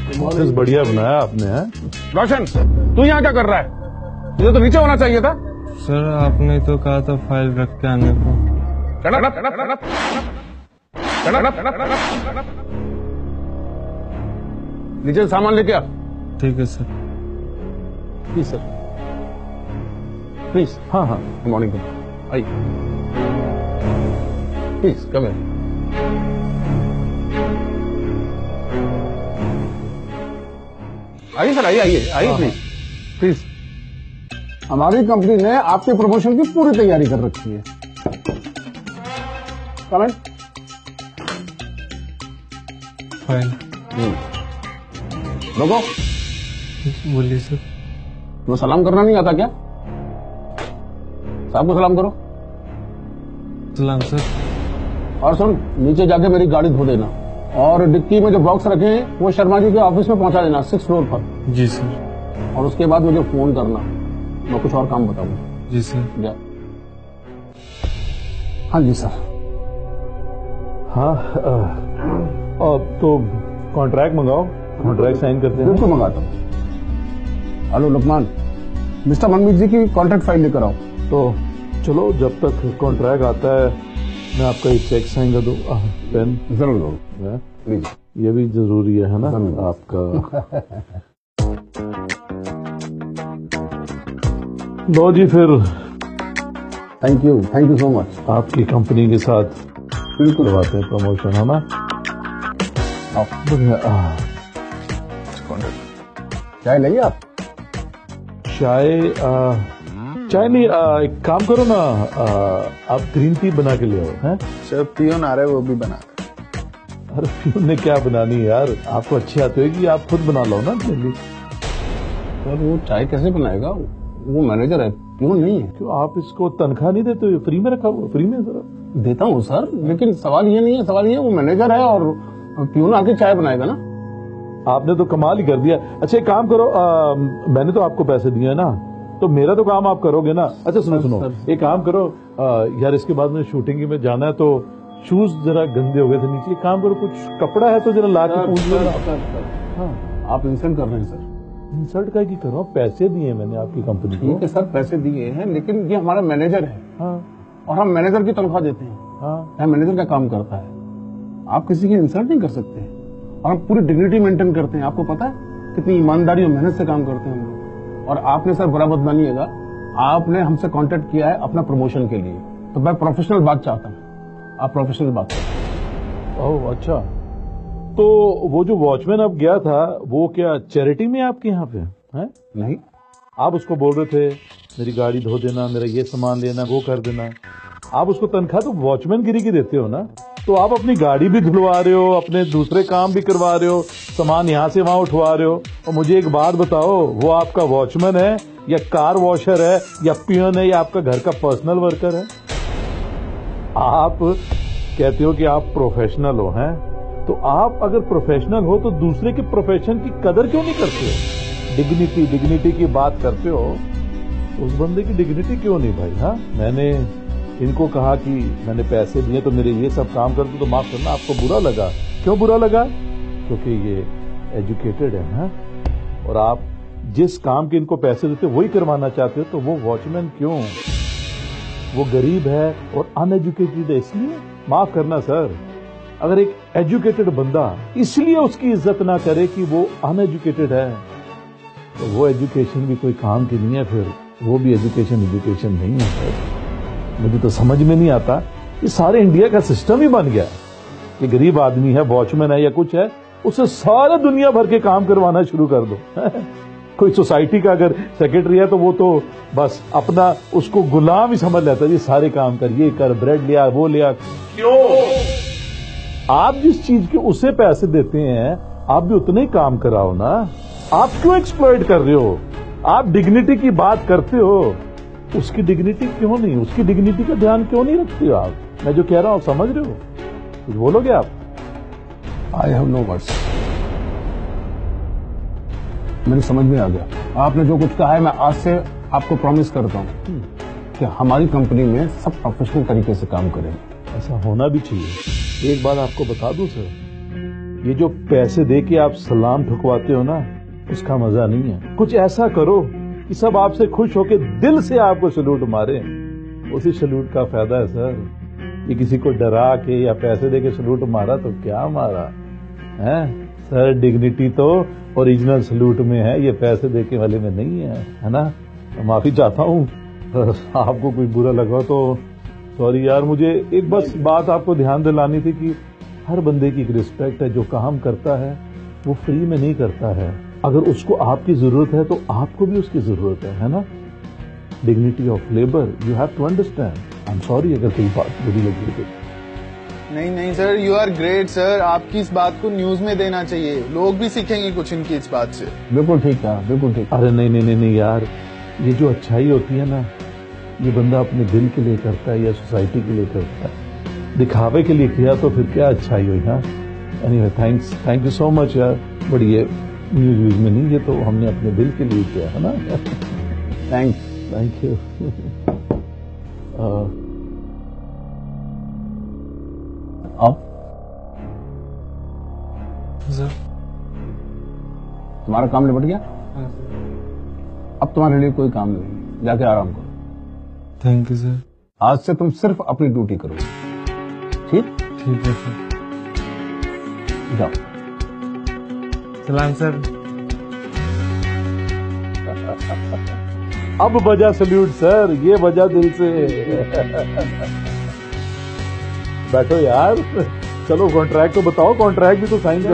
Office बढ़िया बनाया आपने है। रोशन, तू यहाँ क्या कर रहा है? तुझे तो नीचे होना चाहिए था। सर आपने तो कहा था फाइल रख के आने को। नीचे सामान लेके आ। ठीक है सर। Please sir, please. हाँ हाँ, गुड मॉर्निंग। आइए प्लीज, कम है। आइए सर, आइए आइए आइए, प्लीज प्लीज। हमारी कंपनी ने आपके प्रमोशन की पूरी तैयारी कर रखी है। कमेंट। फाइल। रुको। बोलिए सर। तुम्हें सलाम करना नहीं आता क्या? साहब को सलाम करो। सलाम सर। और सुन, नीचे जाके मेरी गाड़ी धो देना और डिक्की में जो बॉक्स रखे हैं वो शर्मा जी के ऑफिस में पहुंचा देना, 6th फ्लोर पर। जी सर। और उसके बाद मुझे फोन करना, मैं कुछ और काम बताऊंगा। जी सर। जा। हाँ जी सर। हाँ, अब तो कॉन्ट्रैक्ट मंगाओ, कॉन्ट्रैक्ट साइन करते हैं। बिल्कुल मंगाता हूँ। हेलो लुकमान, मिस्टर मनमीत जी की कॉन्ट्रैक्ट फाइल लेकर आओ। तो चलो, जब तक कॉन्ट्रैक्ट आता है मैं आपका एक चेक साइन कर दूँ। पेन जरूर दो। प्लीज, ये भी जरूरी है ना आपका। लो जी फिर। Thank you so much. आपकी कंपनी के साथ बिल्कुल करवाते हैं प्रमोशन, है ना? चाय लेंगे आप? चाय नहीं, एक काम करो ना, आप ग्रीन टी बना के ले आओ। हैं सर पियोन आ रहा है, वो भी बना रहा है। अरे पियोन ने क्या बनानी है यार, आपको अच्छी आती होगी, आप खुद बना लो ना अपने लिए। सर वो चाय कैसे बनाएगा? वो मैनेजर है, पियोन नहीं है। क्यों आप इसको तनख्वाह नहीं देते? फ्री में रखा हुआ, फ्री में जरा देता हूँ सर, लेकिन सवाल ये नहीं है। सवाल ये वो मैनेजर है और पियोन आके चाय बनाएगा ना। आपने तो कमाल ही कर दिया। अच्छा एक काम करो, मैंने तो आपको पैसे दिए ना, तो मेरा तो काम आप करोगे ना। अच्छा सुनो, एक काम करो यार, इसके बाद में शूटिंग में जाना है तो शूज जरा गंदे हो गए थे नीचे। एक काम करो, कुछ कपड़ा है तो जरा ला के पूछ लो। हाँ, आप इंसल्ट कर रहे हैं सर। इंसल्ट का की करो, पैसे दिए मैंने आपकी कंपनी को। ठीक है सर, पैसे दिए हैं, लेकिन ये हमारा मैनेजर है। हाँ, और हम मैनेजर की तनख्वाह देते हैं। हाँ, मैनेजर का काम करता है। आप किसी की इंसल्ट नहीं कर सकते। और हम पूरी डिग्निटी मेंटेन करते हैं। आपको पता है कितनी ईमानदारी और मेहनत से काम करते हैं हम लोग। और आपने सर बुरा मत मानिएगा, आपने हमसे कांटेक्ट किया है अपना प्रमोशन के लिए, तो मैं प्रोफेशनल बात चाहता हूँ। आप प्रोफेशनल बात करें। ओह अच्छा, तो वो जो वॉचमैन अब गया था वो क्या चैरिटी में आपके यहाँ पे है? नहीं, आप उसको बोल रहे थे मेरी गाड़ी धो देना, मेरा ये सामान लेना, वो कर देना। आप उसको तनख्वाह तो वॉचमैन गिरी की देते हो ना, तो आप अपनी गाड़ी भी धुलवा रहे हो, अपने दूसरे काम भी करवा रहे हो, सामान यहाँ से वहां उठवा रहे हो। और मुझे एक बात बताओ, वो आपका वॉचमैन है या कार वॉशर है या पियन है या आपका घर का पर्सनल वर्कर है? आप कहते हो कि आप प्रोफेशनल हो, हैं? तो आप अगर प्रोफेशनल हो तो दूसरे के प्रोफेशन की कदर क्यों नहीं करते हो? डिग्निटी की बात करते हो, उस बंदे की डिग्निटी क्यों नहीं भाई? हाँ, मैंने इनको कहा कि मैंने पैसे दिए तो मेरे ये सब काम कर दो, तो माफ करना आपको बुरा लगा। क्यों बुरा लगा? क्योंकि ये एजुकेटेड है ना, और आप जिस काम के इनको पैसे देते हो वही करवाना चाहते हो, तो वो वॉचमैन क्यों? वो गरीब है और अनएजुकेटेड है, इसलिए माफ करना सर। अगर एक एजुकेटेड बंदा इसलिए उसकी इज्जत ना करे कि वो अनएजुकेटेड है, तो वो एजुकेशन भी कोई काम की नहीं है, फिर वो भी एजुकेशन नहीं है सर। मुझे तो समझ में नहीं आता, ये सारे इंडिया का सिस्टम ही बन गया कि गरीब आदमी है, वॉचमैन है या कुछ है, उसे सारा दुनिया भर के काम करवाना शुरू कर दो। कोई सोसाइटी का अगर सेक्रेटरी है तो वो तो बस अपना उसको गुलाम ही समझ लेता है, ये सारे काम कर, ये कर, ब्रेड लिया, वो लिया। क्यों? आप जिस चीज के उसे पैसे देते हैं आप भी उतने ही काम कराओ ना। आप क्यों एक्सप्लॉइट कर रहे हो? आप डिग्निटी की बात करते हो, उसकी डिग्निटी क्यों नहीं, उसकी डिग्निटी का ध्यान क्यों नहीं रखते हो आप? मैं जो कह रहा हूं समझ रहे हो? कुछ बोलोगे आप? I have no words. मेरी समझ में आ गया आपने जो कुछ कहा है। मैं आज से आपको प्रॉमिस करता हूं कि हमारी कंपनी में सब प्रोफेशनल तरीके से काम करेंगे। ऐसा होना भी चाहिए। एक बात आपको बता दूं सर, ये जो पैसे दे के आप सलाम ठुकवाते हो ना, उसका मजा नहीं है। कुछ ऐसा करो कि सब आपसे खुश होके दिल से आपको सैल्यूट मारे। उसी सैल्यूट का फायदा है सर। ये किसी को डरा के या पैसे दे के सैल्यूट मारा तो क्या मारा है सर। डिग्निटी तो ओरिजिनल सैल्यूट में है, ये पैसे देके वाले में नहीं है ना। माफी चाहता हूँ, आपको कोई बुरा लगा तो सॉरी यार। मुझे एक बस बात आपको ध्यान दिलानी थी कि हर बंदे की एक रिस्पेक्ट है। जो काम करता है वो फ्री में नहीं करता है। अगर उसको आपकी जरूरत है तो आपको भी उसकी जरूरत है ना। Dignity of labour you have to understand. I am sorry अगर कोई बात बुरी लगी तो। नहीं sir, you are great sir. आपकी इस बात को न्यूज में देना चाहिए, लोग भी सीखेंगे कुछ इनकी इस बात से। बिल्कुल ठीक है, बिल्कुल ठीक। अरे नहीं यार, ये जो अच्छाई होती है ना, ये बंदा अपने दिल के लिए करता है या सोसाइटी के लिए करता है। दिखावे के लिए किया तो फिर क्या अच्छाई हुई। हाँ anyway, thank you so much यार। बट ये न्यूज में नहीं, ये तो हमने अपने दिल के लिए किया है ना। Thank you. अब सर। तुम्हारा काम निपट गया। हाँ सर। अब तुम्हारे लिए कोई काम नहीं, जाके आराम करो। Thank you sir. आज से तुम सिर्फ अपनी ड्यूटी करो, ठीक? ठीक है सर। जाओ। सलाम सर। अब बजा सल्यूट सर, ये बजा दिल से। बैठो यार, चलो कॉन्ट्रैक्ट तो बताओ, कॉन्ट्रैक्ट भी तो साइन